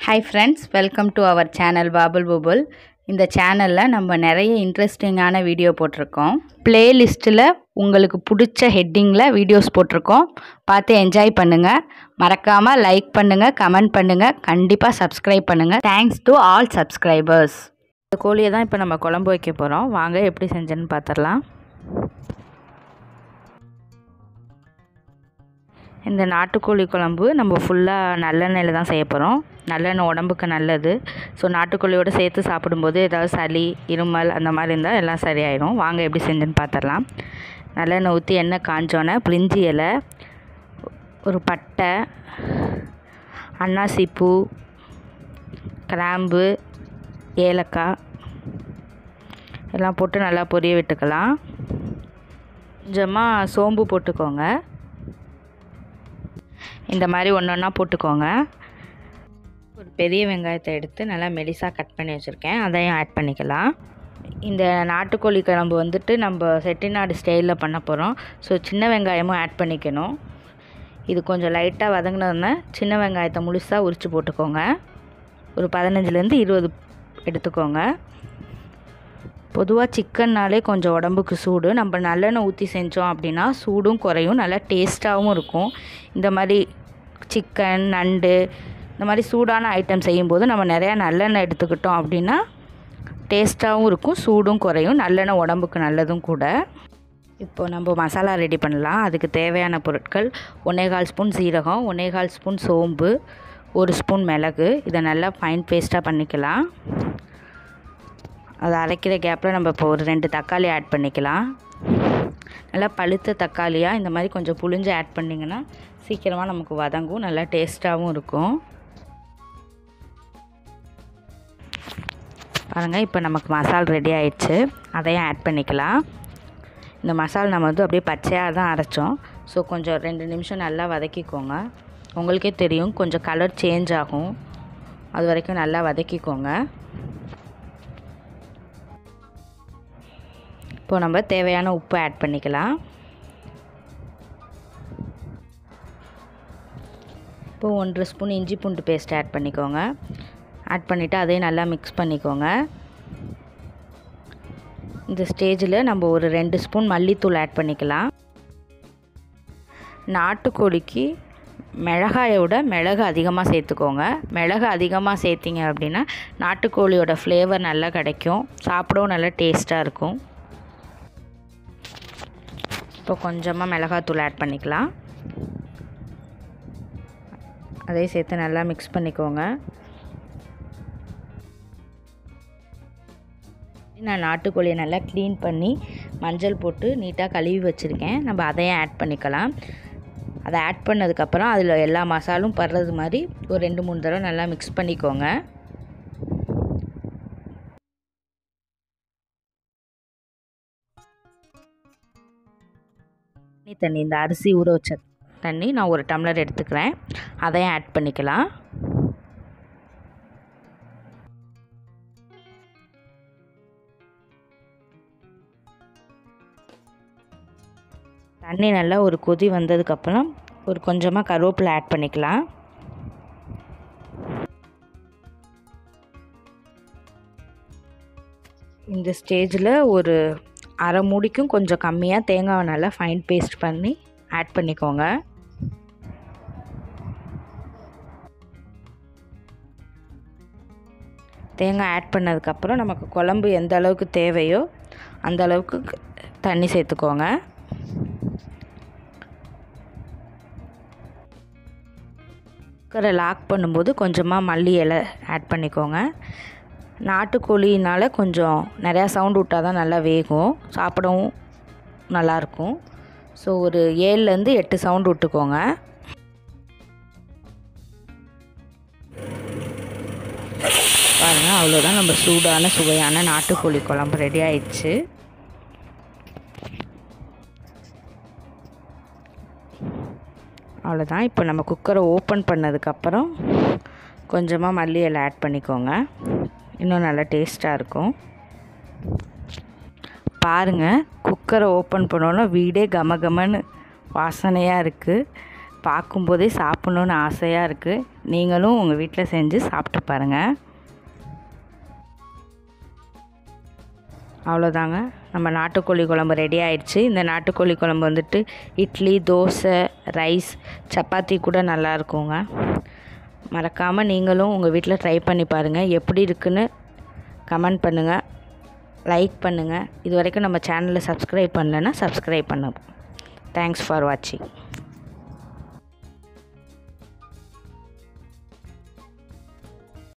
Hi friends, welcome to our channel Baabul Boobul. இந்த சேனல்ல நம்ம நிறைய இன்ட்ரஸ்டிங்கான வீடியோ போட்டிருக்கோம். பிளேலிஸ்ட்ல உங்களுக்கு பிடிச்ச ஹெட்டிங்ல வீடியோஸ் போட்டிருக்கோம். பார்த்து என்ஜாய் பண்ணுங்க. மறக்காம லைக் பண்ணுங்க, கமெண்ட் பண்ணுங்க, கண்டிப்பா Subscribe பண்ணுங்க. Thanks to all subscribers. இந்த கோழியை தான் இப்போ நம்ம குழம்பு வைக்க போறோம். வாங்க எப்படி செஞ்சேன்னு பார்த்தறலாம். இந்த நாட்டுக்கோழி குழம்பு நம்ம ஃபுல்லாக நல்லெண்ணெயில் தான் செய்ய போகிறோம். நல்லெண்ணெய் உடம்புக்கு நல்லது. ஸோ நாட்டுக்கோழியோடு சேர்த்து சாப்பிடும்போது ஏதாவது சளி, இருமல் அந்த மாதிரி இருந்தால் எல்லாம் சரியாயிடும். வாங்க எப்படி செஞ்சுன்னு பார்த்துடலாம். நல்லெண்ணெய் ஊற்றி எண்ணெய் காஞ்சோன்னே பிரிஞ்சி இலை, ஒரு பட்டை, அன்னாசி பூ, கிராம்பு, ஏலக்காய் எல்லாம் போட்டு நல்லா பொரிய விட்டுக்கலாம். கொஞ்சமாக சோம்பு போட்டுக்கோங்க. இந்த மாதிரி ஒன்று ஒன்றா போட்டுக்கோங்க. ஒரு பெரிய வெங்காயத்தை எடுத்து நல்லா மெலிசாக கட் பண்ணி வச்சுருக்கேன், அதையும் ஆட் பண்ணிக்கலாம். இந்த நாட்டுக்கோழி குழம்பு வந்துட்டு நம்ம செட்டிநாடு ஸ்டைலில் பண்ண போகிறோம். ஸோ சின்ன வெங்காயமும் ஆட் பண்ணிக்கணும். இது கொஞ்சம் லைட்டாக வதங்கினதுன்னா சின்ன வெங்காயத்தை முழுசாக உரித்து போட்டுக்கோங்க. ஒரு 15லேருந்து 20 எடுத்துக்கோங்க. பொதுவாக சிக்கன்னாலே கொஞ்சம் உடம்புக்கு சூடு. நம்ம நல்லெண்ணெய் ஊற்றி செஞ்சோம் அப்படின்னா சூடும் குறையும், நல்லா டேஸ்ட்டாகவும் இருக்கும். இந்த மாதிரி சிக்கன், நண்டு இந்த மாதிரி சூடான ஐட்டம் செய்யும்போது நம்ம நிறையா நல்லெண்ணெய் எடுத்துக்கிட்டோம் அப்படின்னா டேஸ்ட்டாகவும் இருக்கும், சூடும் குறையும், நல்லெண்ணெய் உடம்புக்கு நல்லதும் கூட. இப்போ நம்ம மசாலா ரெடி பண்ணலாம். அதுக்கு தேவையான பொருட்கள் 1/4 ஸ்பூன் சீரகம், 1/4 ஸ்பூன் சோம்பு, 1 ஸ்பூன் மிளகு. இதை நல்லா ஃபைன் பேஸ்ட்டாக பண்ணிக்கலாம். அதை அரைக்கிற கேப்பில் நம்ம இப்போ ஒரு 2 தக்காளி ஆட் பண்ணிக்கலாம். நல்லா பழுத்த தக்காளியாக இந்த மாதிரி கொஞ்சம் புளிஞ்சு ஆட் பண்ணிங்கன்னா சீக்கிரமாக நமக்கு வதங்கும், நல்லா டேஸ்ட்டாகவும் இருக்கும். பாருங்கள், இப்போ நமக்கு மசாலா ரெடி ஆயிடுச்சு. அதையும் ஆட் பண்ணிக்கலாம். இந்த மசாலா நம்ம வந்து அப்படியே பச்சையாக தான் அரைச்சோம். ஸோ கொஞ்சம் 2 நிமிஷம் நல்லா வதக்கிக்கோங்க. உங்களுக்கே தெரியும் கொஞ்சம் கலர் சேஞ்ச் ஆகும், அது வரைக்கும் நல்லா வதக்கிக்கோங்க. இப்போ நம்ம தேவையான உப்பு ஆட் பண்ணிக்கலாம். இப்போ 1/2 ஸ்பூன் இஞ்சி பூண்டு பேஸ்ட் ஆட் பண்ணிக்கோங்க. ஆட் பண்ணிவிட்டு அதையும் நல்லா மிக்ஸ் பண்ணிக்கோங்க. இந்த ஸ்டேஜில் நம்ம ஒரு 2 ஸ்பூன் மல்லித்தூள் ஆட் பண்ணிக்கலாம். நாட்டுக்கோழிக்கு மிளகாயோட மிளகு அதிகமாக சேர்த்துக்கோங்க. மிளகு அதிகமாக சேர்த்திங்க அப்படின்னா நாட்டுக்கோழியோட ஃப்ளேவர் நல்லா கிடைக்கும், சாப்பிடவும் நல்லா டேஸ்ட்டாக இருக்கும். இப்போ கொஞ்சமாக மிளகாத்தூள் ஆட் பண்ணிக்கலாம். அதையும் சேர்த்து நல்லா மிக்ஸ் பண்ணிக்கோங்க. நான் நாட்டுக்கோழியை நல்லா க்ளீன் பண்ணி மஞ்சள் போட்டு நீட்டாக கழுவி வச்சுருக்கேன். நம்ம அதையும் ஆட் பண்ணிக்கலாம். அதை ஆட் பண்ணதுக்கப்புறம் அதில் எல்லா மசாலும் படுறது மாதிரி ஒரு 2-3 தடவை நல்லா மிக்ஸ் பண்ணிக்கோங்க. தண்ணி, இந்த அரிசி ஊற வச்ச தண்ணி நான் 1 டம்ளர் எடுத்துக்கிறேன், அதையும் ஆட் பண்ணிக்கலாம். தண்ணி நல்லா ஒரு கொதி வந்ததுக்கப்புறம் ஒரு கொஞ்சமாக கருவேப்பிலை ஆட் பண்ணிக்கலாம். இந்த ஸ்டேஜில் ஒரு அரை மூடிக்கும் கொஞ்சம் கம்மியாக தேங்காவை நல்லா ஃபைன் பேஸ்ட் பண்ணி ஆட் பண்ணிக்கோங்க. தேங்காய் ஆட் பண்ணதுக்கப்புறம் நமக்கு குழம்பு எந்த அளவுக்கு தேவையோ அந்த அளவுக்கு தண்ணி சேர்த்துக்கோங்க. குக்கரை லாக் பண்ணும்போது கொஞ்சமாக மல்லி இலை ஆட் பண்ணிக்கோங்க. நாட்டுக்கோழினால் கொஞ்சம் நிறையா சவுண்ட் விட்டால் தான் நல்லா வேகும், சாப்பிடவும் நல்லாயிருக்கும். ஸோ ஒரு 7லேருந்து 8 சவுண்ட் விட்டுக்கோங்க. பாருங்கள், அவ்வளோதான், நம்ம சூடான சுவையான நாட்டுக்கோழி குழம்பு ரெடி ஆயிடுச்சு. அவ்வளோதான். இப்போ நம்ம குக்கரை ஓப்பன் பண்ணதுக்கப்புறம் கொஞ்சமாக மல்லி இலை ஆட் பண்ணிக்கோங்க, இன்னும் நல்லா டேஸ்ட்டாக இருக்கும். பாருங்கள், குக்கரை ஓப்பன் பண்ணோன்னா வீடே கமகமன்னு வாசனையாக இருக்குது. பார்க்கும்போதே சாப்பிட்ணுன்னு ஆசையாக இருக்குது. நீங்களும் உங்கள் வீட்டில் செஞ்சு சாப்பிட்டு பாருங்கள். அவ்வளோதாங்க, நம்ம நாட்டுக்கோழி குழம்பு ரெடி ஆயிடுச்சு. இந்த நாட்டுக்கோழி குழம்பு வந்துட்டு இட்லி, தோசை, ரைஸ், சப்பாத்தி கூட நல்லா இருக்குங்க. மறக்காமல் நீங்களும் உங்கள் வீட்டில் ட்ரை பண்ணி பாருங்கள். எப்படி இருக்குன்னு கமெண்ட் பண்ணுங்கள், லைக் பண்ணுங்கள். இது வரைக்கும் நம்ம சேனலை சப்ஸ்கிரைப் பண்ணலைன்னா சப்ஸ்கிரைப் பண்ணுங்கள். தேங்க்ஸ் ஃபார் வாட்சிங்.